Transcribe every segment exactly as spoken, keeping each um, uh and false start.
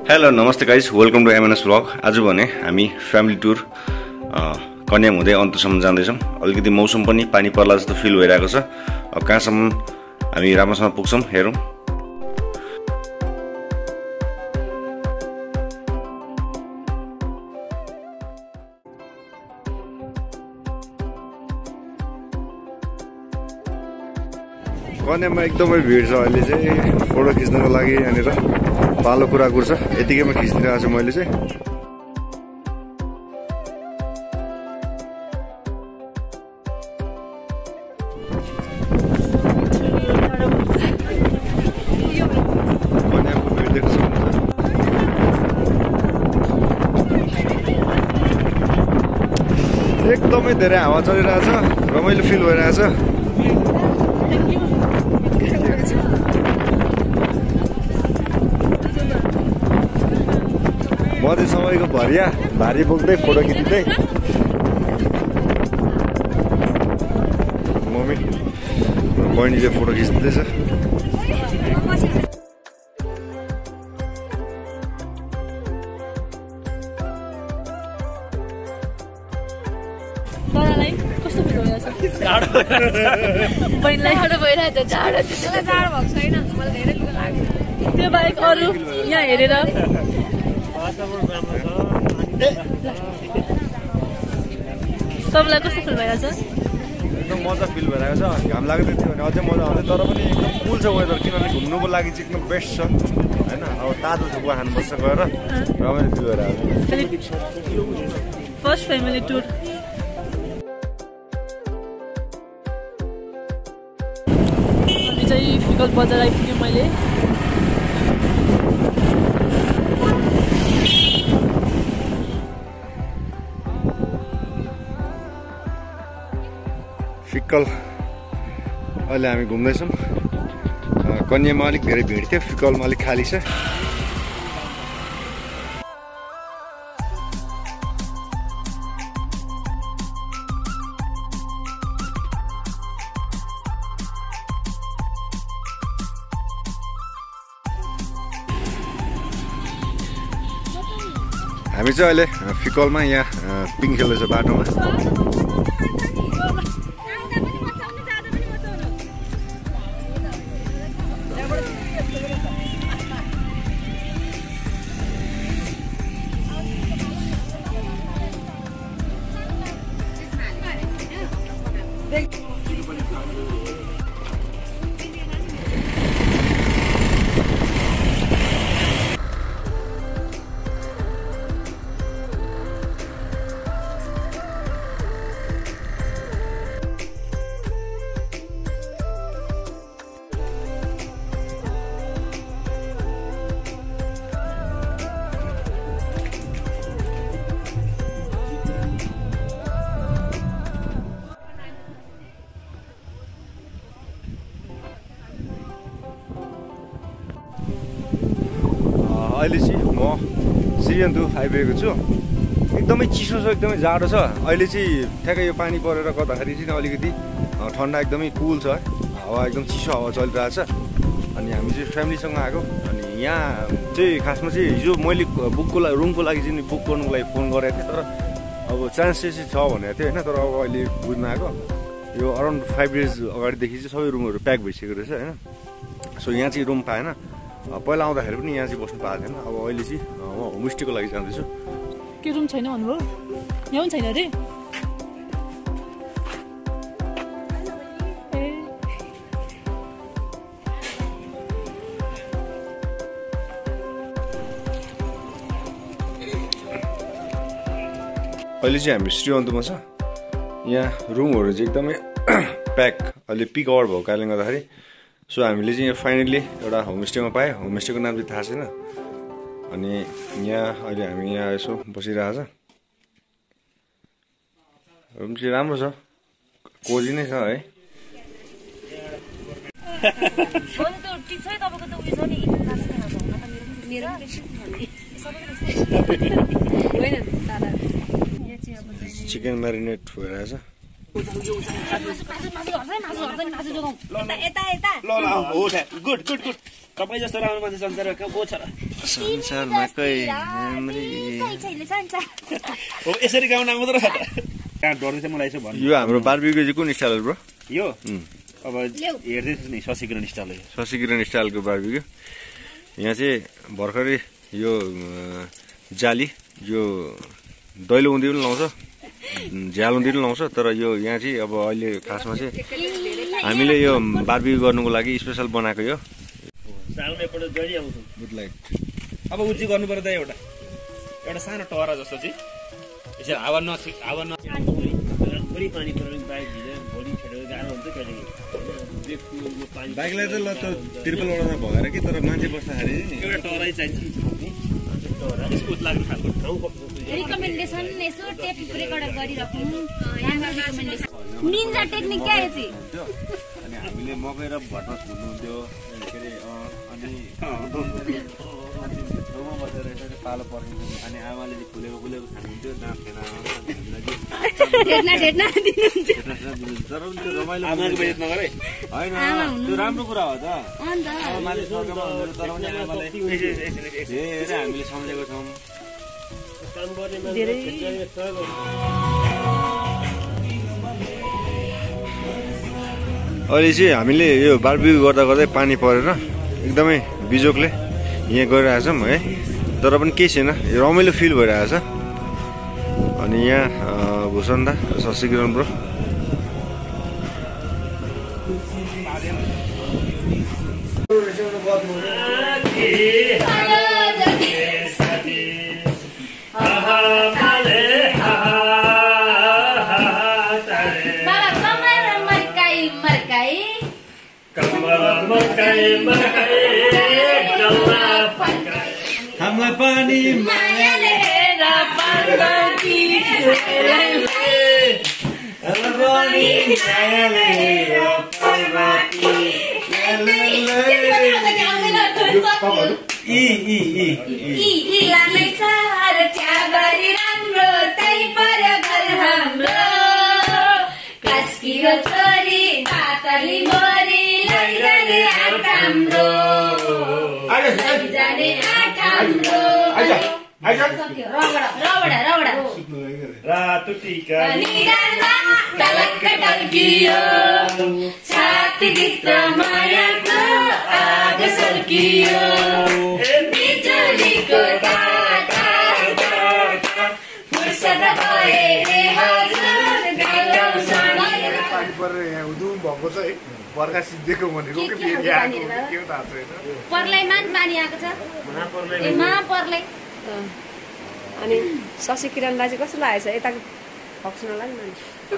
Hello नमस्ते guys, welcome to MNS blog. आज भने हामी फ्यामिली टुर कन्याम हुँदै अन्तसम्म जाँदैछौँ। अलिकति मौसम पनि पानी पर्ला जस्तो फिल भइरहेको छ। अब कहाँसम्म हामी राम्रोसँग पुग्छौँ हेरौँ। कन्याममा एकदमै भिड छ अहिले चाहिँ फोटो खिच्नको लागि। यहाँनिर पालो कुरा गुर्छ, यतिकैमा खिचिदिरहेको छु मैले चाहिँ। कन्यामको भिड देख्न सक्नुहुन्छ। एकदमै धेरै हावा चलिरहेछ, रमाइलो फिल भइरहेछ। म चाहिँ सबैको भरिया भारी बोक्दै फोटो खिच्दै, मम्मी बहिनी चाहिँ फोटो खिच्दैछ। तँलाई कस्तो फिल भइरहेछ? जाडो बहिनीलाई जाडो भइरहेछ। जाडो त्यसलाई जाडो भएको छैन, मलाई धेरै दुःख लाग्छ। त्यो बाहेक अरू यहाँ हेरेर सबलाई कस्तो फिल भइरहेछ? एकदम मजा फिल भइरहेको छ। घाम लाग्दै थियो भने अझै मजा आउँछ, तर पनि एकदम कुल छ वेदर, किनभने घुम्नुको लागि चाहिँ एकदम बेस्ट छ होइन। अब तातो थुक्पा खानुपर्छ गएर, रमाइलो फिल भइरहेको छ। First family tour. अनि चाहिँ फिकल बजार आइपुग्यो मैले। फिक्कल अहिले हामी घुम्दैछौँ। कन्यामा अलिक धेरै भिड थियो, फिक्कलमा अलिक खाली छ। हामी चाहिँ अहिले फिक्कलमा यहाँ पिङ खेल्दैछ बाटोमा। अहिले चाहिँ म सिरियन्थु आइपुगेको छु। एकदमै चिसो छ, एकदमै जाडो छ। अहिले चाहिँ ठ्याक्कै यो पानी परेर गर्दाखेरि चाहिँ अलिकति ठन्डा, एकदमै कुल छ। हावा एकदम चिसो हावा चलिरहेछ। अनि हामी चाहिँ फ्यामिलीसँग आएको। अनि यहाँ चाहिँ खासमा चाहिँ हिजो मैले बुकको लागि रुमको लागि चाहिँ बुक गर्नुको लागि फोन गरेको थिएँ, तर अब चान्सेस चाहिँ छ भनेको थियो होइन। तर अब अहिले बुझ्न आएको यो अराउन्ड फाइभ डेज अगाडिदेखि चाहिँ सबै रुमहरू प्याक भइसकेको रहेछ होइन। सो यहाँ चाहिँ रुम पाएन। पहिला आउँदाखेरि पनि यहाँ चाहिँ बस्नु पाएको थिएन। अब अहिले चाहिँ म होमस्टेको लागि जाँदैछु। के रुम छैन भन्नुभयो? यहाँ पनि छैन अरे। अहिले चाहिँ हामी श्रीअन्तुमा छ। यहाँ रुमहरू चाहिँ एकदमै प्याक, अहिले पिक आवर भएको कारणले गर्दाखेरि। सो हामीले चाहिँ यहाँ फाइनली एउटा होमस्टेमा पाएँ। होमस्टेको नाम चाहिँ थाहा छैन। अनि यहाँ अहिले हामी यहाँ यसो बसिरहेको छ। रुम चाहिँ राम्रो छ, कोजी नै छ है। चिकन म्यारिनेट भइरहेछ। गुड गुड गुड तपाईँ जस्तो राम्रो मान्छे संसारमा को छ र संसारमा कोही हो यसरी गाउन आउँदो रहेछ त कहाँ डर्दै छ मलाई यसो भन्नु यो हाम्रो बारबिक्यू चाहिँ कुन स्टाइल हो ब्रो यो अब हेर्दैछु नि शशिकिरण स्टाइल हो शशिकिरण स्टाइलको बारबिक्यू यहाँ चाहिँ भर्खरै यो जाली यो दैलो उन्दी पनि लाउँछ झ्याल उन्दी पनि लाउँछ तर यो यहाँ चाहिँ अब अहिले खासमा चाहिँ हामीले यो बारबिक्यू गर्नुको लागि स्पेसल बनाएको यो सालमा एकपल्ट जहिले आउँछु गुड लाइट अब उ चाहिँ गर्नु पर्यो त एउटा एउटा सानो टहरा जस्तो चाहिँ यसरी हावा नछि हावा न थोरै पानी परेर बाइक भिजेर भोलि छेडेर गाह्रो हुन्छ कहिले पानी बाइकलाई त ल त त्रिपल ओडामा भगाएर कि तर मान्छे बस्दाखेरि एउटा टहरै चाहिन्छ टहरा यसको लाग्ने खालको ठाउँ रिकमेन्डेसन यसो टेप रेकर्ड गरिराख्नु यहाँ रिकमेन्डेसन निन्जा टेक्निक क्या यो चाहिँ अनि हामीले मकै र भटमास भुन्नुहुन्थ्यो के अरे अनि छेउमा बसेर यसरी पालो पर्किन्छ अनि आमाले चाहिँ फुलेको फुलेको खानुहुन्थ्यो दाँत खेला तर पनि त्यो रमाइलो आमाको बेइज्जत नगरे होइन त्यो राम्रो कुरा हो त आमाले स्वर्गमा हुनुहुन्थ्यो तर पनि आमाले धेरै हामीले सम्झेको छौँ अहिले चाहिँ हामीले यो बारबिक्यू गर्दा गर्दै पानी परेर एकदमै बिजोकले यहाँ गइरहेछौँ है तर पनि केही छैन रमाइलो फिल भइरहेछ अनि यहाँ भूषण दा शशिकिरण ब्रो हामीलाई पानी मायाले रातो टीका छातीभित्र मायाको आग सल्कियो बिजुलीको फुर्सद भए पानी परेर यहाँ उधुम भएको छ है बर्खा सिद्धिएको भनेको पर्लाइमा पानी आएको छ महापर्लै अनि शशिकिरणलाई चाहिँ कस्तो लागेको छ यताको फक्सनलाई नि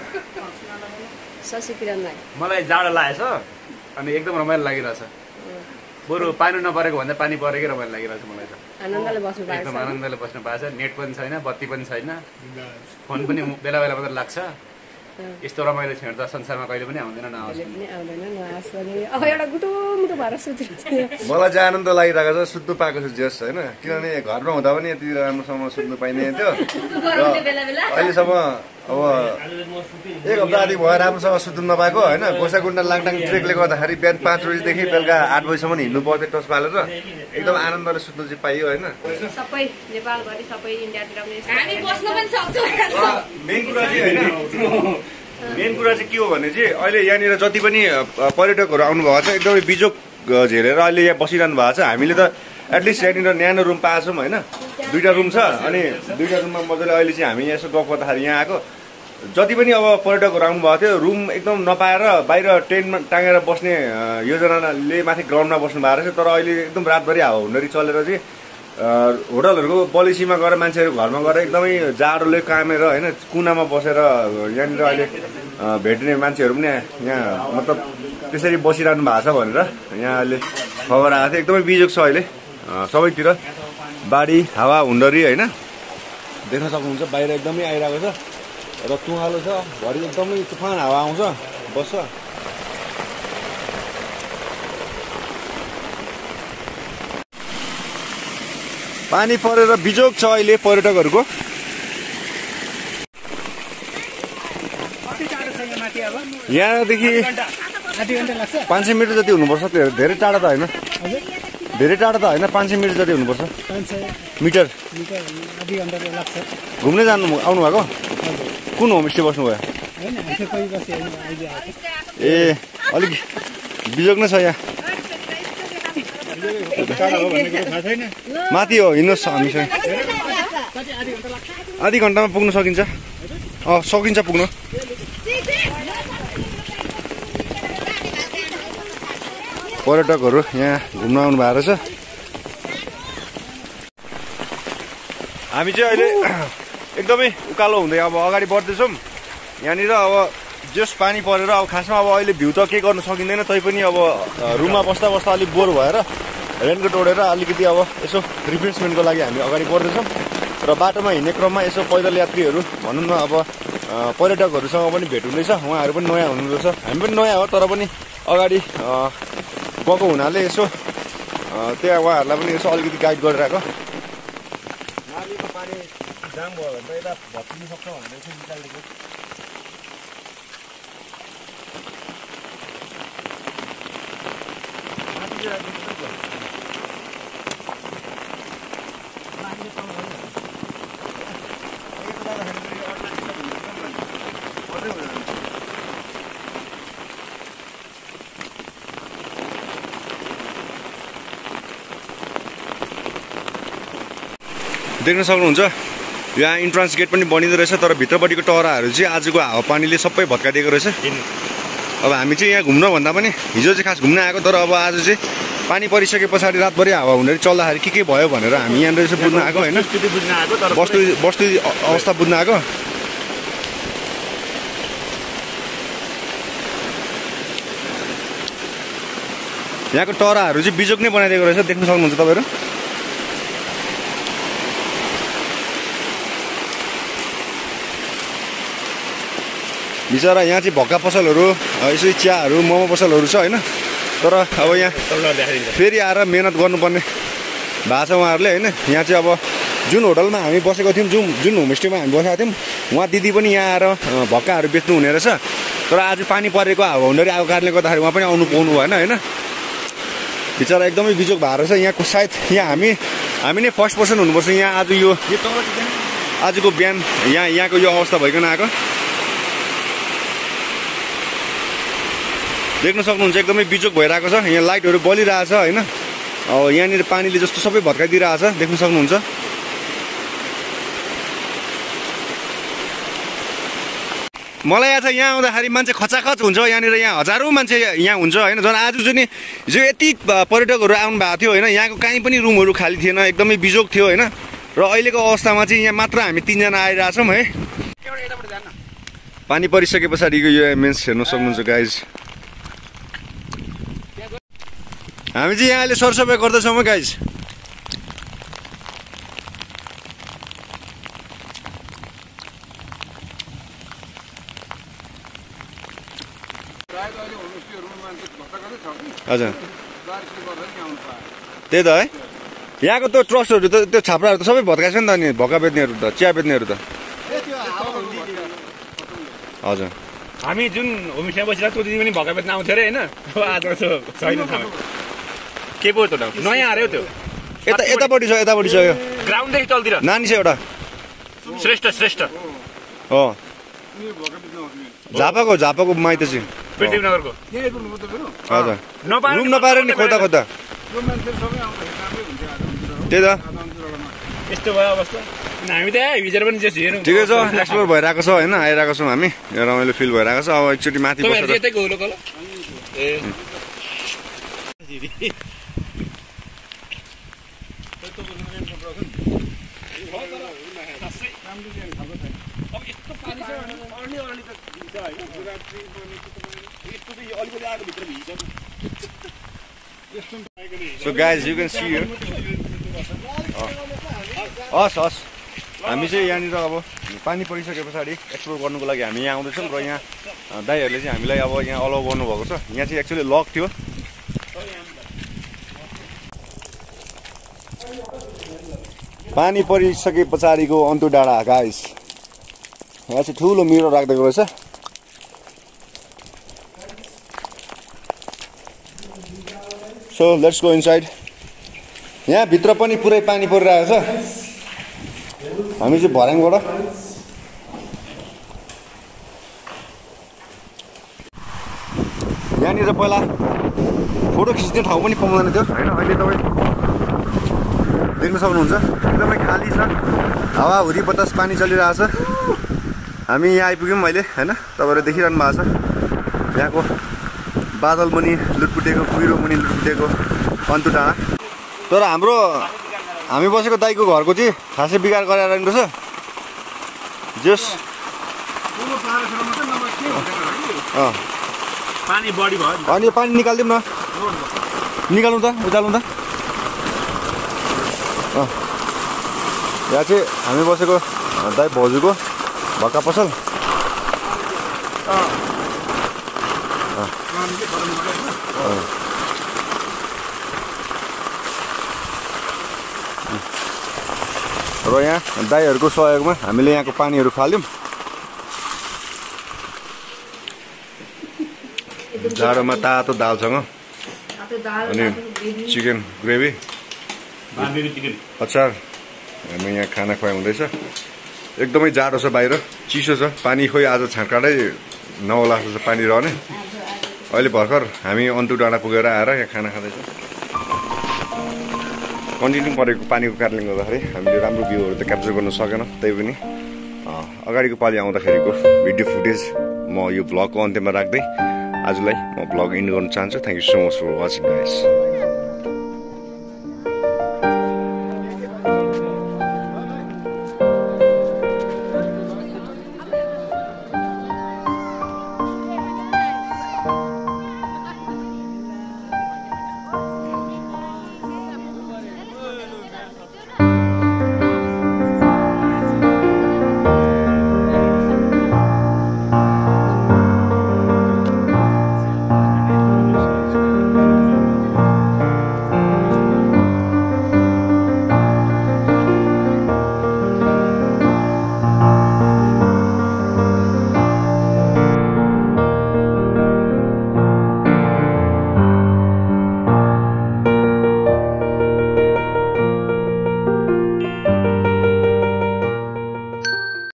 शशिकिरणलाई मलाई जाडो लागेछ अनि एकदम रमाइलो लागिरहेछ बरु पानी नपरेको भन्दा पानी परेकै रमाइलो लागिरहेछ मलाई त आनन्दले बस्नु पाएको एकदम आनन्दले बस्नु पाएको छ नेट पनि छैन बत्ती पनि छैन फोन पनि बेला बेला मात्र लाग्छ यस्तो रमाइलो क्षण त संसारमा कहिले पनि आउँदैन नआओस् अब एउटा गुटुमुटु भएर सुतिरहेको मलाई चाहिँ आनन्द लागिरहेको छ सुत्नु पाएको छु जस होइन किनभने घरमा हुँदा पनि यति राम्रोसँग सुत्नु पाइने थियो अहिलेसम्म अब एक हप्ता आदि भयो राम्रोसँग सुत्नु नपाएको होइन गोसाकुण्डा लाङटाङ ट्रेकले गर्दाखेरि बिहान पाँच बजीदेखि बेलुका आठ बजीसम्म हिँड्नु पर्थ्यो टस पालेर एकदम आनन्दले सुत्नु चाहिँ पाइयो होइन सबै नेपालभरि सबै इन्डियातिर हामी बस्न पनि सक्छौँ मेन कुरा चाहिँ होइन मेन कुरा चाहिँ के हो भने चाहिँ अहिले यहाँनिर जति पनि पर्यटकहरू आउनुभएको छ एकदमै बिजोक झेलेर अहिले यहाँ बसिरहनु भएको छ हामीले त एटलिस्ट यहाँनिर न्यानो रुम पाएको छौँ होइन दुईवटा रुम छ अनि दुईवटा रुममा मजाले अहिले चाहिँ हामी यसो गफ गर्दाखेरि यहाँ आएको जति पनि अब पर्यटकहरू आउनुभएको थियो रुम एकदम नपाएर बाहिर टेन्टमा टाँगेर बस्ने योजनाले माथि ग्राउन्डमा बस्नु भएको रहेछ तर अहिले एकदम रातभरि हावा हुन्डरी चलेर चाहिँ होटलहरूको पोलिसीमा गएर मान्छेहरू घरमा गएर एकदमै जाडोले कामेर होइन कुनामा बसेर यहाँनिर अहिले भेट्ने मान्छेहरू पनि यहाँ मतलब त्यसरी बसिरहनु भएको छ भनेर यहाँ अहिले खबर आएको थियो एकदमै बिजोक छ अहिले सबैतिर बाढी हावा हुन्डरी होइन देख्न सक्नुहुन्छ बाहिर एकदमै आइरहेको छ र तुहालो छ भरि एकदमै तुफान हावा आउँछ बस्छ पानी परेर बिजोक छ अहिले पर्यटकहरूको कति टाढो छ यहाँदेखि पाँच सय मिटर जति हुनुपर्छ। त्यो धेरै टाढा त होइन, धेरै टाढा त होइन, पाँच सय मिटर जति हुनुपर्छ। मिटर घुम्नै जानु आउनु भएको? कुन होमस्टे बस्नुभयो? ए अलिक बिजोग नै छ यहाँ। माथि हो, हिँड्नुहोस् हामीसँग। आधी घन्टामा पुग्न सकिन्छ? अँ सकिन्छ पुग्न। पर्यटकहरू यहाँ घुम्न आउनु भएको रहेछ। हामी चाहिँ अहिले एकदमै उकालो हुँदै अब अगाडि बढ्दैछौँ। यहाँनिर अब जस पानी परेर अब खासमा अब अहिले भ्यू त के गर्न सकिँदैन, तैपनि अब रुममा बस्दा बस्दा अलिक बोर भएर रेनकोट ओढेर अलिकति अब यसो रिफ्रेसमेन्टको लागि हामी अगाडि बढ्दैछौँ। र बाटोमा हिँड्ने क्रममा यसो पैदल यात्रीहरू भनौँ न अब पर्यटकहरूसँग पनि भेट हुँदैछ। उहाँहरू पनि नयाँ हुनुहुँदैछ, हामी पनि नयाँ हो, तर पनि अगाडि गएको हुनाले यसो त्यहाँ उहाँहरूलाई पनि यसो अलिकति गाइड गरिरहेको। नालीको पानी जाम भयो भने त यता भत्किनु सक्छ भनेर यसो निकालिदिएको। देख्न सक्नुहुन्छ यहाँ इन्ट्रान्स गेट पनि बनिँदो रहेछ, तर भित्रपट्टिको टहराहरू चाहिँ आजको हावापानीले सबै भत्काइदिएको रहेछ। अब हामी चाहिँ यहाँ घुम्न भन्दा पनि हिजो चाहिँ खास घुम्न आएको, तर अब आज चाहिँ पानी परिसके पछाडि रातभरि हावा हुँदै चल्दाखेरि के के भयो भनेर हामी यहाँनिर यसो बुझ्न आएको होइन, वस्तु वस्तु अवस्था बुझ्न आएको। यहाँको टहराहरू चाहिँ बिजोग नै बनाइदिएको रहेछ, देख्न सक्नुहुन्छ तपाईँहरू। बिचरा यहाँ चाहिँ भक्का पसलहरू यसो चियाहरू मोमो पसलहरू छ होइन, तर अब यहाँ फेरि आएर मेहनत गर्नुपर्ने भएको छ उहाँहरूले होइन। यहाँ चाहिँ अब जुन होटलमा हामी बसेको थियौँ, जुन जुन होमस्टेमा हामी बसेको थियौँ, उहाँ दिदी पनि यहाँ आएर भक्काहरू बेच्नु हुने रहेछ, तर आज पानी परेको हावा हुँदै आएको कारणले गर्दाखेरि उहाँ पनि आउनु पाउनु भएन होइन। बिचरा एकदमै बिजोग भएको रहेछ। यहाँको सायद यहाँ हामी हामी नै फर्स्ट पर्सन हुनुपर्छ यहाँ आज यो आजको बिहान यहाँ यहाँको यो अवस्था भइकन आएको। देख्न सक्नुहुन्छ एकदमै बिजोग भइरहेको छ। यहाँ लाइटहरू बलिरहेछ होइन, अब यहाँनिर पानीले जस्तो सबै भत्काइदिइरहेछ, देख्न सक्नुहुन्छ। मलाई याद छ यहाँ आउँदाखेरि मान्छे खचाखच हुन्छ, यहाँनिर यहाँ हजारौँ मान्छे यहाँ हुन्छ होइन। झन् आज चाहिँ नि हिजो यति पर्यटकहरू आउनु भएको थियो होइन, यहाँको काहीँ पनि रुमहरू खाली थिएन, एकदमै बिजोग थियो होइन। र अहिलेको अवस्थामा चाहिँ यहाँ मात्र हामी तिनजना आइरहेछौँ है। पानी परिसके पछाडिको यो इमेज हेर्न सक्नुहुन्छ गाइज। हामी चाहिँ यहाँ अहिले सरसफाइ गर्दैछौँ गाइज। हजुर त्यही त है, यहाँको त्यो ट्रस्टहरू त त्यो छाप्राहरू त सबै भत्काएको छ नि त, अनि भक्का बेच्नेहरू त चिया बेच्नेहरू त। हजुर हामी जुन होमस्टेमा बसिरहेको त्यो दिदी पनि भक्का बेच्न आउँथ्यो अरे होइन, आज छैन ठाउँ। के पो त नयाँ अरे त्यो, यता यतापट्टि छ यतापट्टि छ यो ग्राउन्डदेखि तलतिर नानी छ एउटा श्रेष्ठ श्रेष्ठ हो झापाको झापाको माइत चाहिँ पृथ्वीनगरको। हजुर रुम नपाएर नि खोज्दा खोज्दा त्यही त यस्तो भयो अवस्था। हामी त हिजो पनि जस हेरौँ ठिकै छ, एक्सप्लोर भइरहेको छ होइन, आइरहेको छौँ हामी, रमाइलो फिल भइरहेको छ। अब एकचोटि माथि बसेर So guys, you can see here. हस् हस् हामी चाहिँ यहाँनिर अब पानी परिसके पछाडि एक्सप्लोर गर्नुको लागि हामी यहाँ आउँदैछौँ र यहाँ दाइहरूले चाहिँ हामीलाई अब यहाँ अलाउ गर्नुभएको छ। यहाँ चाहिँ एक्चुअली लक थियो। पानी परिसके पछाडिको अन्तु डाँडा गाइस। यहाँ चाहिँ ठुलो मिरर राखिदिएको रहेछ। So let's go inside. यहाँ भित्र पनि पुरै पानी परिरहेको छ। हामी चाहिँ भर्याङबाट यहाँनिर पहिला फोटो खिच्ने ठाउँ पनि पाउँदैन थियो होइन, अहिले तपाईँ देख्न सक्नुहुन्छ एकदमै खाली छ, हावाहुरी बतास पानी चलिरहेछ। हामी यहाँ आइपुग्यौँ अहिले होइन, तपाईँहरू देखिरहनु भएको छ यहाँको बादल मुनि लुटपुटेको, कुहिरो मुनि लुटपुटेको अन्तु डाँडा। तर हाम्रो हामी बसेको दाइको घरको चाहिँ खासै बिगार गरेर रहेको छ। जस पानी बढी भयो अनि यो पानी निकालिदिउँ न, निकाल्नु त उचाल्नु त। यहाँ चाहिँ हामी बसेको दाइ भाउजूको भक्का पसल। र यहाँ दाइहरूको सहयोगमा हामीले यहाँको पानीहरू फाल्यौँ। जाडोमा तातो दालसँग अनि चिकन ग्रेभी अचार हामी यहाँ खाना खुवाउँदैछ। एकदमै जाडो छ, बाहिर चिसो छ, पानी खोइ आज छाँडकाँडै नौला जस्तो पानी रहने। अहिले भर्खर हामी अन्तु डाँडा पुगेर आएर यहाँ खाना खाँदैछौँ। कन्टिन्यू परेको पानीको कारणले गर्दाखेरि हामीले राम्रो भ्यूहरू त क्याप्चर गर्न सकेनौँ। त्यही पनि अगाडिको पालि आउँदाखेरिको भिडियो फुटेज म यो भ्लगको अन्त्यमा राख्दै आजलाई म भ्लग इन्ड गर्न चाहन्छु। Thank you so much for watching guys.